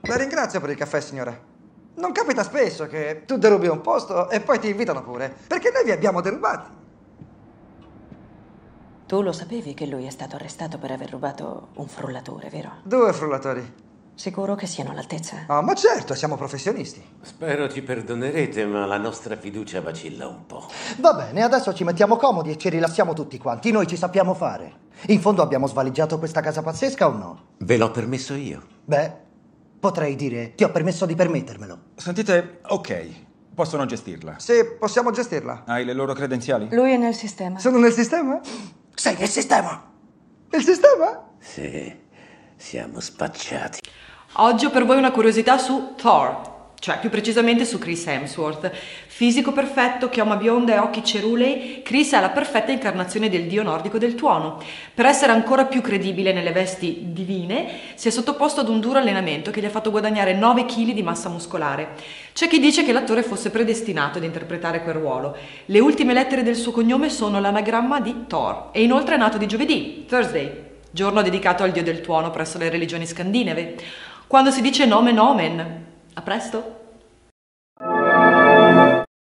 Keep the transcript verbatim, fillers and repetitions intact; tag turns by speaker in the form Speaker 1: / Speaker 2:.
Speaker 1: La ringrazio per il caffè, signora. Non capita spesso che tu derubi un posto e poi ti invitano pure, perché noi vi abbiamo derubati.
Speaker 2: Tu lo sapevi che lui è stato arrestato per aver rubato un frullatore, vero?
Speaker 1: Due frullatori.
Speaker 2: Sicuro che siano all'altezza?
Speaker 1: Oh, ma certo, siamo professionisti.
Speaker 3: Spero ci perdonerete, ma la nostra fiducia vacilla un po'.
Speaker 4: Va bene, adesso ci mettiamo comodi e ci rilassiamo tutti quanti. Noi ci sappiamo fare. In fondo abbiamo svaligiato questa casa pazzesca o no?
Speaker 3: Ve l'ho permesso io.
Speaker 4: Beh, potrei dire, ti ho permesso di permettermelo.
Speaker 5: Sentite, ok, possono gestirla.
Speaker 1: Sì, possiamo gestirla.
Speaker 5: Hai le loro credenziali?
Speaker 2: Lui è nel sistema.
Speaker 1: Sono nel sistema?
Speaker 4: Sei nel sistema?
Speaker 1: Il sistema?
Speaker 3: Sì, siamo spacciati.
Speaker 6: Oggi ho per voi una curiosità su Thor, cioè più precisamente su Chris Hemsworth. Fisico perfetto, chioma bionda e occhi cerulei, Chris è la perfetta incarnazione del dio nordico del tuono. Per essere ancora più credibile nelle vesti divine, si è sottoposto ad un duro allenamento che gli ha fatto guadagnare nove chili di massa muscolare. C'è chi dice che l'attore fosse predestinato ad interpretare quel ruolo. Le ultime lettere del suo cognome sono l'anagramma di Thor e inoltre è nato di giovedì, Thursday, giorno dedicato al dio del tuono presso le religioni scandinave. Quando si dice nomen omen. A presto!